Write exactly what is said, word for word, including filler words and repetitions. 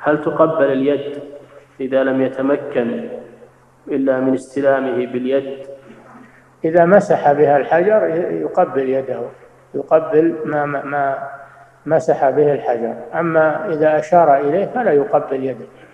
هل تقبل اليد إذا لم يتمكن إلا من استلامه باليد؟ إذا مسح بها الحجر يقبل يده، يقبل ما, ما مسح به الحجر. أما إذا أشار إليه فلا يقبل يده.